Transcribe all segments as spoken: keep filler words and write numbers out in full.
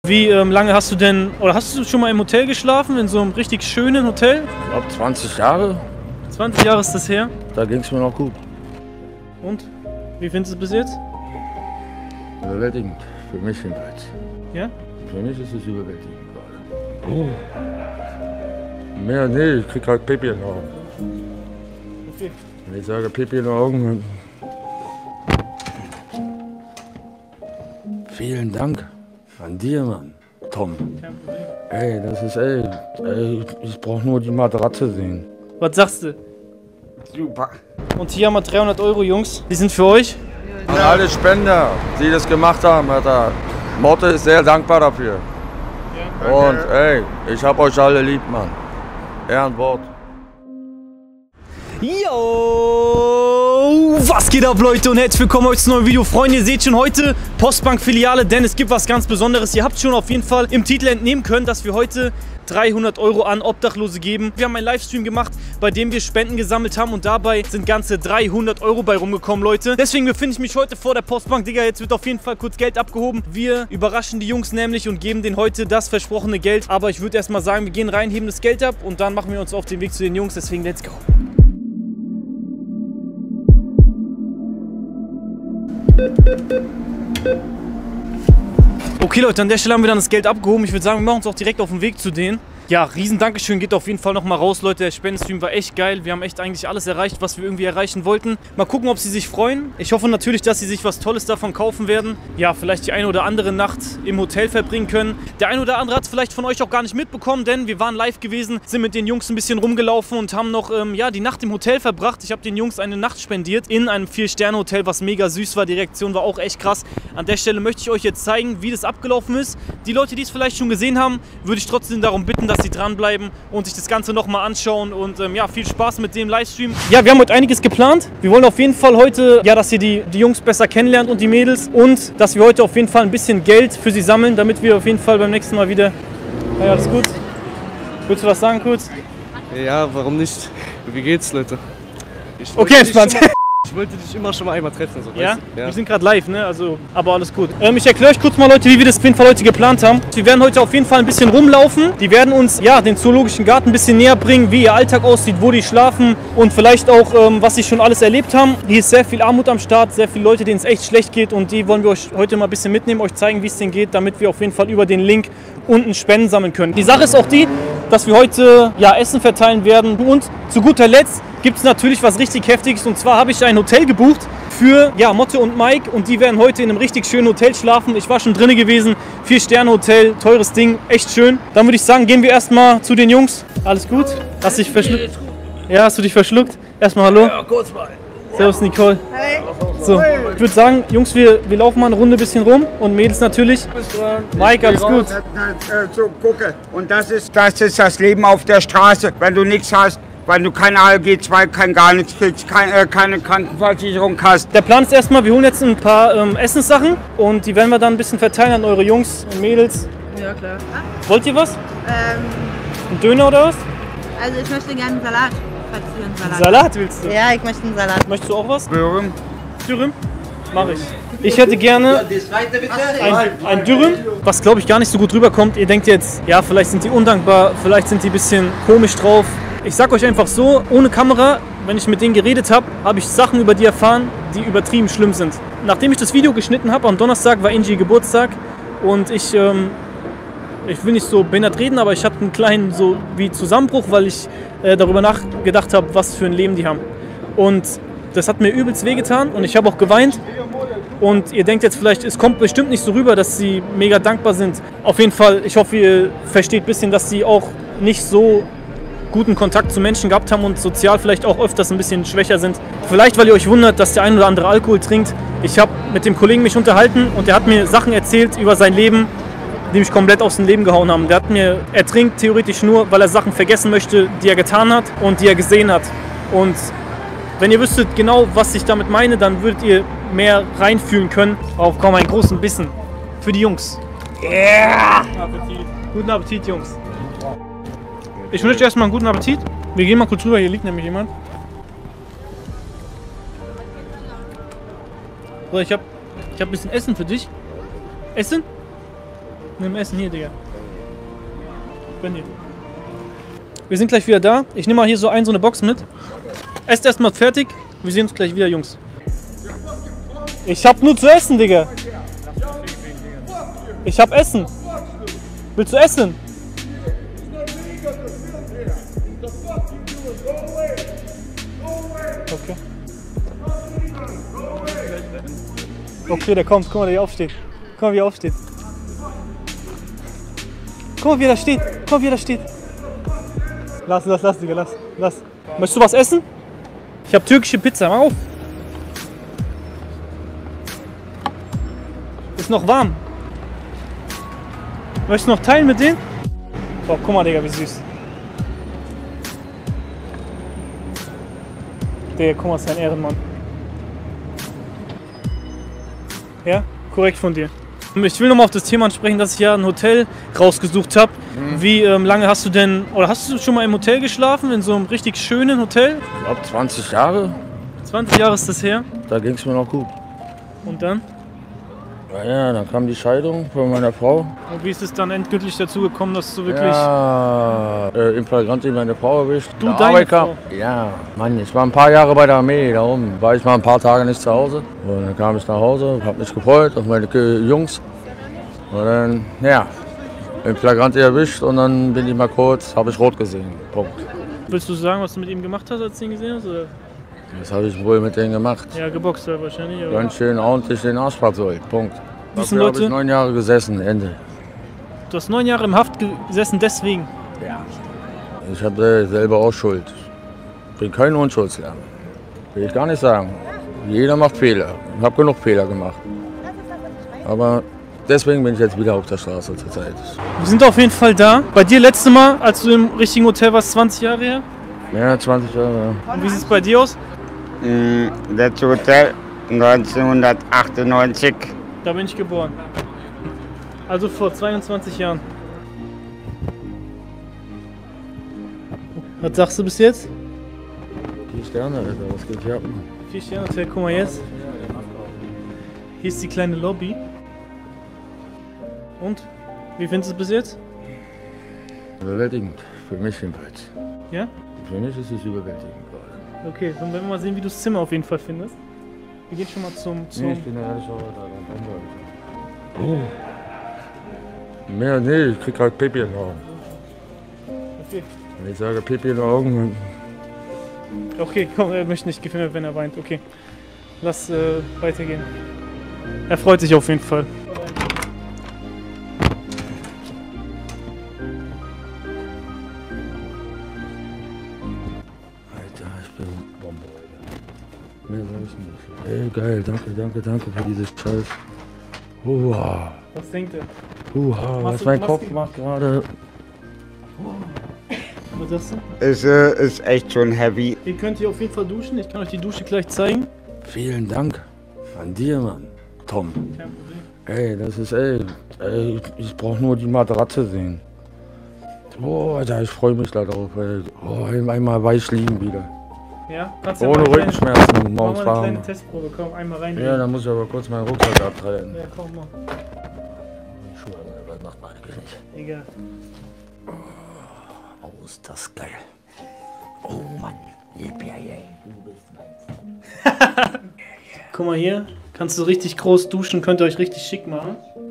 Wie ähm, lange hast du denn, oder hast du schon mal im Hotel geschlafen, in so einem richtig schönen Hotel? Ich glaube zwanzig Jahre. zwanzig Jahre ist das her. Da ging es mir noch gut. Und? Wie findest du es bis jetzt? Überwältigend. Für mich jedenfalls. Ja? Für mich ist es überwältigend gerade. Oh. Mehr, nee, ich krieg halt Pipi in den Augen. Okay. Wenn ich sage Pipi in den Augen, vielen Dank an dir, Mann. Tom. Ey, das ist, ey, ey ich brauch nur die Matratze sehen. Was sagst du? Super. Und hier haben wir dreihundert Euro, Jungs. Die sind für euch. An alle Spender, die das gemacht haben, Alter. Motte ist sehr dankbar dafür. Ja. Und ey, ich hab euch alle lieb, Mann. Ehrenwort. Yo, was geht ab, Leute, und herzlich willkommen heute zu einem neuen Video. Freunde, ihr seht schon heute Postbank-Filiale, denn es gibt was ganz Besonderes. Ihr habt schon auf jeden Fall im Titel entnehmen können, dass wir heute dreihundert Euro an Obdachlose geben. Wir haben einen Livestream gemacht, bei dem wir Spenden gesammelt haben und dabei sind ganze dreihundert Euro bei rumgekommen, Leute. Deswegen befinde ich mich heute vor der Postbank. Digga, jetzt wird auf jeden Fall kurz Geld abgehoben. Wir überraschen die Jungs nämlich und geben denen heute das versprochene Geld. Aber ich würde erstmal sagen, wir gehen rein, heben das Geld ab und dann machen wir uns auf den Weg zu den Jungs. Deswegen, let's go. Okay, Leute, an der Stelle haben wir dann das Geld abgehoben. Ich würde sagen, wir machen uns auch direkt auf den Weg zu denen. Ja, riesen Dankeschön geht auf jeden Fall nochmal raus, Leute. Der Spendenstream war echt geil. Wir haben echt eigentlich alles erreicht, was wir irgendwie erreichen wollten. Mal gucken, ob sie sich freuen. Ich hoffe natürlich, dass sie sich was Tolles davon kaufen werden. Ja, vielleicht die eine oder andere Nacht im Hotel verbringen können. Der eine oder andere hat es vielleicht von euch auch gar nicht mitbekommen, denn wir waren live gewesen, sind mit den Jungs ein bisschen rumgelaufen und haben noch ähm, ja, die Nacht im Hotel verbracht. Ich habe den Jungs eine Nacht spendiert in einem vier Sterne Hotel, was mega süß war. Die Reaktion war auch echt krass. An der Stelle möchte ich euch jetzt zeigen, wie das abgelaufen ist. Die Leute, die es vielleicht schon gesehen haben, würde ich trotzdem darum bitten, dass sie dranbleiben und sich das Ganze nochmal anschauen und ähm, ja, viel Spaß mit dem Livestream. Ja, wir haben heute einiges geplant. Wir wollen auf jeden Fall heute, ja, dass ihr die, die Jungs besser kennenlernt und die Mädels und dass wir heute auf jeden Fall ein bisschen Geld für sie sammeln, damit wir auf jeden Fall beim nächsten Mal wieder... Ja, alles gut? Willst du was sagen kurz? Ja, warum nicht? Wie geht's, Leute? Ich okay, entspannt. Ich wollte dich immer schon mal einmal treffen. So, ja? Weißt du? Ja, wir sind gerade live, ne? Also, aber alles gut. Ähm, ich erkläre euch kurz mal, Leute, wie wir das auf jeden Fall heute geplant haben. Wir werden heute auf jeden Fall ein bisschen rumlaufen. Die werden uns, ja, den Zoologischen Garten ein bisschen näher bringen, wie ihr Alltag aussieht, wo die schlafen und vielleicht auch, ähm, was sie schon alles erlebt haben. Hier ist sehr viel Armut am Start, sehr viele Leute, denen es echt schlecht geht und die wollen wir euch heute mal ein bisschen mitnehmen, euch zeigen, wie es denen geht, damit wir auf jeden Fall über den Link unten Spenden sammeln können. Die Sache ist auch die, dass wir heute, ja, Essen verteilen werden und zu guter Letzt gibt es natürlich was richtig Heftiges und zwar habe ich ein Hotel gebucht für, ja, Motte und Mike und die werden heute in einem richtig schönen Hotel schlafen. Ich war schon drin gewesen, vier Sterne Hotel, teures Ding, echt schön. Dann würde ich sagen, gehen wir erstmal zu den Jungs. Alles gut? Hast du dich verschluckt? Ja, hast du dich verschluckt? Erstmal hallo. Ja, kurz mal. Servus Nicole. Hey. So, ich würde sagen, Jungs, wir, wir laufen mal eine Runde ein bisschen rum und Mädels natürlich. Mike, alles gut? So, gucke. Und das ist, das ist das Leben auf der Straße, wenn du nichts hast. Weil du keine A L G zwei, kein gar nichts kriegst, kein, äh, keine Krankenversicherung hast. Der Plan ist erstmal, wir holen jetzt ein paar ähm, Essenssachen und die werden wir dann ein bisschen verteilen an eure Jungs und Mädels. Ja, klar. Wollt ihr was? Ähm, ein Döner oder was? Also ich möchte gerne einen Salat. Falls du einen Salat. Salat willst du? Ja, ich möchte einen Salat. Möchtest du auch was? Dürüm. Dürüm? Mach ich. Ich hätte gerne ein, ein Dürüm, was glaube ich gar nicht so gut rüberkommt. Ihr denkt jetzt, ja, vielleicht sind die undankbar, vielleicht sind die ein bisschen komisch drauf. Ich sag euch einfach so, ohne Kamera, wenn ich mit denen geredet habe, habe ich Sachen über die erfahren, die übertrieben schlimm sind. Nachdem ich das Video geschnitten habe, am Donnerstag war Angie Geburtstag und ich, ähm, ich will nicht so behindert reden, aber ich hatte einen kleinen so wie Zusammenbruch, weil ich äh, darüber nachgedacht habe, was für ein Leben die haben. Und das hat mir übelst wehgetan und ich habe auch geweint. Und ihr denkt jetzt vielleicht, es kommt bestimmt nicht so rüber, dass sie mega dankbar sind. Auf jeden Fall, ich hoffe, ihr versteht ein bisschen, dass sie auch nicht so guten Kontakt zu Menschen gehabt haben und sozial vielleicht auch öfters ein bisschen schwächer sind. Vielleicht, weil ihr euch wundert, dass der ein oder andere Alkohol trinkt. Ich habe mit dem Kollegen mich unterhalten und er hat mir Sachen erzählt über sein Leben, die mich komplett aus dem Leben gehauen haben. Der hat mir, er trinkt theoretisch nur, weil er Sachen vergessen möchte, die er getan hat und die er gesehen hat. Und wenn ihr wüsstet genau, was ich damit meine, dann würdet ihr mehr reinfühlen können. Auf komm, einen großen Bissen für die Jungs. Yeah! Appetit. Guten Appetit, Jungs. Ich wünsche euch erstmal einen guten Appetit. Wir gehen mal kurz rüber, hier liegt nämlich jemand. So, ich habe ich hab ein bisschen Essen für dich. Essen? Nimm Essen hier, Digga. Gönn dir. Wir sind gleich wieder da. Ich nehme mal hier so ein, so eine Box mit. Esst erstmal fertig. Wir sehen uns gleich wieder, Jungs. Ich hab nur zu essen, Digga. Ich hab Essen. Willst du essen? Okay. Okay, der kommt. Guck mal, wie er aufsteht. Guck mal, wie er aufsteht. Guck mal, wie er da steht. Guck mal, wie er da steht. Lass, lass, lass, Digga, lass, lass. Möchtest du was essen? Ich hab türkische Pizza. Mach auf. Ist noch warm. Möchtest du noch teilen mit denen? Boah, guck mal, Digga, wie süß. Digga, guck mal, ist ein Ehrenmann. Ja, korrekt von dir. Ich will nochmal auf das Thema ansprechen, dass ich ja ein Hotel rausgesucht habe. Mhm. Wie ähm, lange hast du denn, oder hast du schon mal im Hotel geschlafen, in so einem richtig schönen Hotel? Ich glaube zwanzig Jahre. zwanzig Jahre ist das her. Da ging es mir noch gut. Und dann? Ja, ja, dann kam die Scheidung von meiner Frau. Und wie ist es dann endgültig dazu gekommen, dass du wirklich... Ja, äh, in Flagranti meine Frau erwischt. Du, deine Frau? Ja, Mann, ich war ein paar Jahre bei der Armee, darum war ich mal ein paar Tage nicht zu Hause. Und dann kam ich nach Hause, hab mich gefreut auf meine Jungs. Und dann, ja, in Flagranti erwischt und dann bin ich mal kurz, habe ich rot gesehen. Punkt. Willst du sagen, was du mit ihm gemacht hast, als du ihn gesehen hast? Oder? Das habe ich wohl mit denen gemacht. Ja, geboxt halt wahrscheinlich. Aber ganz schön ordentlich den Arsch versäult. Punkt. Dafür habe ich neun Jahre gesessen, Ende. Du hast neun Jahre im Haft gesessen, deswegen? Ja. Ich habe selber auch Schuld. Ich bin kein Unschuldslärm. Will ich gar nicht sagen. Jeder macht Fehler. Ich habe genug Fehler gemacht. Aber deswegen bin ich jetzt wieder auf der Straße zurzeit. Wir sind auf jeden Fall da. Bei dir letzte Mal, als du im richtigen Hotel warst, zwanzig Jahre her? Ja, zwanzig Jahre. Und wie sieht es bei dir aus? Das Hotel neunzehnhundertachtundneunzig. Da bin ich geboren. Also vor zweiundzwanzig Jahren. Was sagst du bis jetzt? Vier Sterne, Alter, was geht hier ab? Vier Sterne Hotel, guck mal jetzt. Hier ist die kleine Lobby. Und? Wie findest du es bis jetzt? Überwältigend, für mich jedenfalls. Ja? Für mich ist es überwältigend gerade. Okay, dann werden wir mal sehen, wie du das Zimmer auf jeden Fall findest. Wir gehen schon mal zum... zum nee, ich bin ja ehrlich auch da. Oh. Mehr, nee, ich krieg gerade Pipi in den Augen. Okay. Wenn ich sage Pipi in den Augen... Okay, komm, er möchte nicht gefilmt, wenn er weint. Okay, lass äh, weitergehen. Er freut sich auf jeden Fall. Alter, ich bin Bombe, Alter. Mehr sag ich nicht. Ey, geil, danke, danke, danke für dieses Scheiß. Uha. Was denkt er? Uha, was mein Kopf macht gerade. Was sagst du? Es äh, ist echt schon heavy. Ihr könnt hier auf jeden Fall duschen. Ich kann euch die Dusche gleich zeigen. Vielen Dank an dir, Mann. Tom. Kein Problem. Ey, das ist, ey, ey ich brauch nur die Matratze sehen. Oh, Alter, ich freue mich da drauf, ey. Oh, einmal weich liegen wieder. Ja? Kannst du ohne ja Rückenschmerzen kleine, morgens mach mal eine warm. kleine Testprobe, komm, einmal rein. Ja, dann muss ich aber kurz meinen Rucksack abtreiben. Ja, komm mal. Schuhe, das macht man eigentlich nicht. Egal. Oh, ist das geil. Oh Mann, Yippie-Yay, du bist meins. Guck mal hier, kannst du richtig groß duschen, könnt ihr euch richtig schick machen.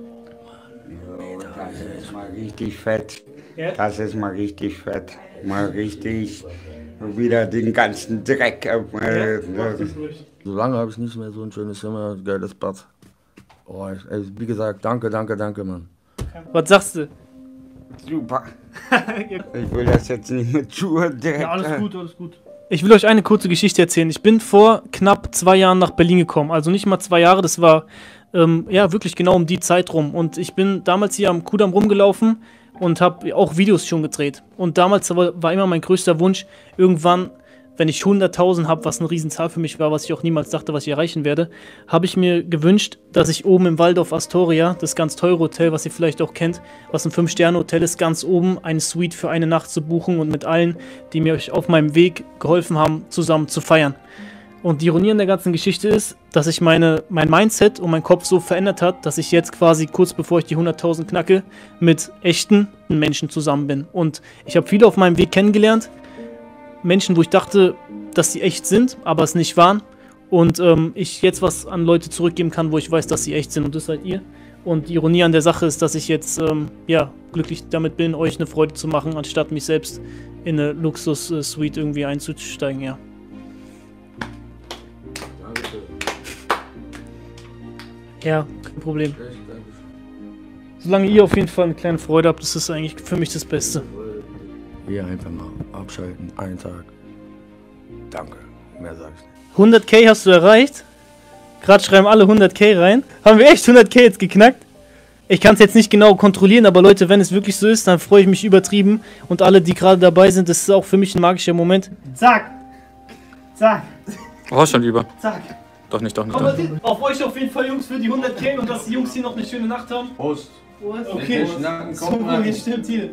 Das ist mal richtig fett. Ja? Das ist mal richtig fett. Mal richtig wieder den ganzen Dreck. Äh, Ja, mach das ruhig. So lange habe ich nicht mehr so ein schönes Zimmer, geiles Bad. Oh, ich, ey, wie gesagt, danke, danke, danke, Mann. Was sagst du? Super. Ich will das jetzt nicht mit Schuhe direkt. Ja, alles gut, alles gut. Ich will euch eine kurze Geschichte erzählen. Ich bin vor knapp zwei Jahren nach Berlin gekommen. Also nicht mal zwei Jahre, das war ähm, ja wirklich genau um die Zeit rum. Und ich bin damals hier am Kudamm rumgelaufen und habe auch Videos schon gedreht. Und damals war, war immer mein größter Wunsch, irgendwann, wenn ich hunderttausend habe, was eine Riesenzahl für mich war, was ich auch niemals dachte, was ich erreichen werde, habe ich mir gewünscht, dass ich oben im Waldorf Astoria, das ganz teure Hotel, was ihr vielleicht auch kennt, was ein fünf Sterne Hotel ist, ganz oben eine Suite für eine Nacht zu buchen und mit allen, die mir auf meinem Weg geholfen haben, zusammen zu feiern. Und die Ironie an der ganzen Geschichte ist, dass sich meine, mein Mindset und mein Kopf so verändert hat, dass ich jetzt quasi kurz bevor ich die hunderttausend knacke, mit echten Menschen zusammen bin. Und ich habe viele auf meinem Weg kennengelernt. Menschen, wo ich dachte, dass sie echt sind, aber es nicht waren. Und ähm, ich jetzt was an Leute zurückgeben kann, wo ich weiß, dass sie echt sind. Und das seid ihr. Und die Ironie an der Sache ist, dass ich jetzt ähm, ja, glücklich damit bin, euch eine Freude zu machen, anstatt mich selbst in eine Luxus-Suite irgendwie einzusteigen, ja. Ja, kein Problem. Solange ihr auf jeden Fall eine kleine Freude habt, ist das eigentlich für mich das Beste. Hier einfach mal abschalten, einen Tag. Danke, mehr sag ich nicht. hundert K hast du erreicht. Gerade schreiben alle hundert K rein. Haben wir echt hundert K jetzt geknackt? Ich kann es jetzt nicht genau kontrollieren, aber Leute, wenn es wirklich so ist, dann freue ich mich übertrieben. Und alle, die gerade dabei sind, das ist auch für mich ein magischer Moment. Zack! Zack! Oh, schon über. Zack! Doch nicht, doch nicht. Aber auf euch auf jeden Fall, Jungs, für die hundert K und dass die Jungs hier noch eine schöne Nacht haben. Prost! Okay, so, jetzt stimmt hier.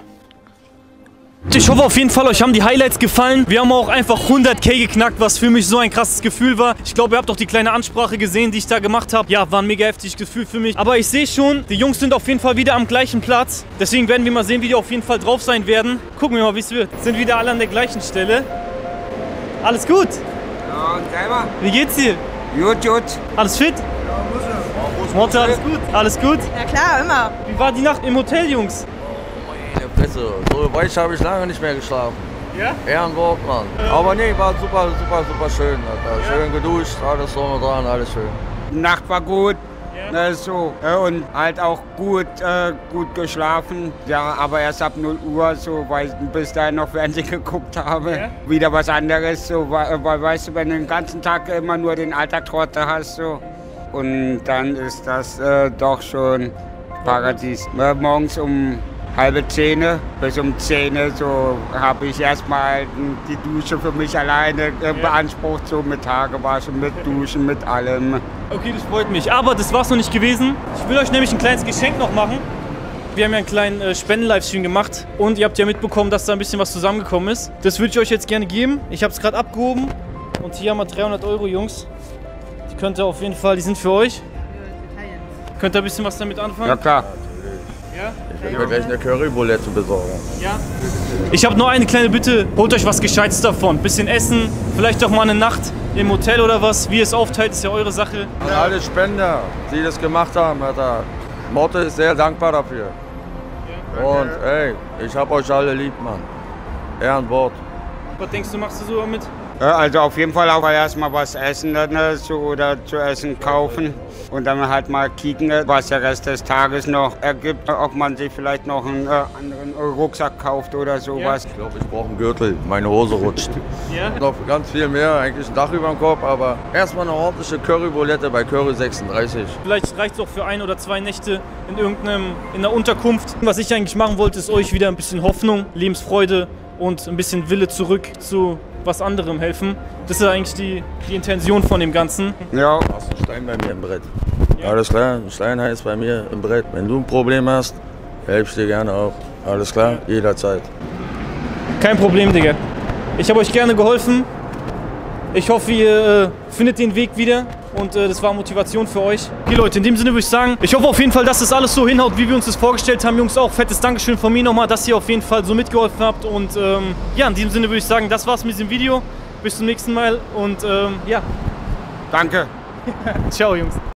Ich hoffe auf jeden Fall, euch haben die Highlights gefallen. Wir haben auch einfach hundert K geknackt, was für mich so ein krasses Gefühl war. Ich glaube, ihr habt auch die kleine Ansprache gesehen, die ich da gemacht habe. Ja, war ein mega heftiges Gefühl für mich. Aber ich sehe schon, die Jungs sind auf jeden Fall wieder am gleichen Platz. Deswegen werden wir mal sehen, wie die auf jeden Fall drauf sein werden. Gucken wir mal, wie es wird. Sind wieder alle an der gleichen Stelle. Alles gut? Ja, und selber? Wie geht's dir? Gut, gut. Alles fit? Ja, Motte, alles gut? Alles gut? Ja klar, immer. Wie war die Nacht im Hotel, Jungs? Meine Fresse, so weich habe ich lange nicht mehr geschlafen. Ja? Ehrenwort, Mann. Aber nee, war super, super, super schön. Alter. Schön geduscht, alles so dran, alles schön. Die Nacht war gut. Ja. Ne, so. Ja, und halt auch gut, äh, gut geschlafen. Ja, aber erst ab null Uhr, so, weil ich bis dahin noch Fernsehen geguckt habe. Ja. Wieder was anderes, so, weil, weil, weißt du, wenn du den ganzen Tag immer nur den Alltagstrottel hast, so. Und dann ist das äh, doch schon Paradies. Äh, morgens um halbe Zehn bis um zehn so habe ich erstmal die Dusche für mich alleine äh, beansprucht, so mit Haargewaschen, mit Duschen, mit allem. Okay, das freut mich. Aber das war's noch nicht gewesen. Ich will euch nämlich ein kleines Geschenk noch machen. Wir haben ja einen kleinen äh, Spenden-Livestream gemacht und ihr habt ja mitbekommen, dass da ein bisschen was zusammengekommen ist. Das würde ich euch jetzt gerne geben. Ich habe es gerade abgehoben und hier haben wir dreihundert Euro, Jungs. Die könnt ihr auf jeden Fall, die sind für euch. Könnt ihr ein bisschen was damit anfangen? Ja klar. Ja? Ich werde mir gleich eine Currybulette besorgen. Ja. Ich habe nur eine kleine Bitte. Holt euch was Gescheites davon. Bisschen Essen, vielleicht auch mal eine Nacht im Hotel oder was. Wie ihr es aufteilt, ist ja eure Sache. An alle Spender, die das gemacht haben, Alter. Motte ist sehr dankbar dafür. Und ey, ich hab euch alle lieb, Mann. Ehrenwort. Was denkst du, machst du so damit? Ja, also auf jeden Fall auch erstmal was essen ne, so, oder zu essen kaufen und dann halt mal kicken, was der Rest des Tages noch ergibt, ob man sich vielleicht noch einen äh, anderen Rucksack kauft oder sowas. Ich glaube, ich brauche einen Gürtel, meine Hose rutscht. Ja? Noch ganz viel mehr, eigentlich ein Dach über dem Kopf, aber erstmal eine ordentliche Currybulette bei Curry sechsunddreißig. Vielleicht reicht es auch für ein oder zwei Nächte in irgendeinem, in einer Unterkunft. Was ich eigentlich machen wollte, ist euch wieder ein bisschen Hoffnung, Lebensfreude und ein bisschen Wille zurück zu was anderem helfen. Das ist eigentlich die, die Intention von dem Ganzen. Ja. Du hast einen Stein bei mir im Brett. Ja. Alles klar, ein Stein heißt bei mir im Brett. Wenn du ein Problem hast, helfe ich dir gerne auch. Alles klar, jederzeit. Kein Problem, Digga. Ich habe euch gerne geholfen. Ich hoffe, ihr äh, findet den Weg wieder und äh, das war Motivation für euch. Okay, Leute, in dem Sinne würde ich sagen, ich hoffe auf jeden Fall, dass das alles so hinhaut, wie wir uns das vorgestellt haben. Jungs, auch fettes Dankeschön von mir nochmal, dass ihr auf jeden Fall so mitgeholfen habt. Und ähm, ja, in diesem Sinne würde ich sagen, das war's mit diesem Video. Bis zum nächsten Mal und ähm, ja. Danke. Ciao, Jungs.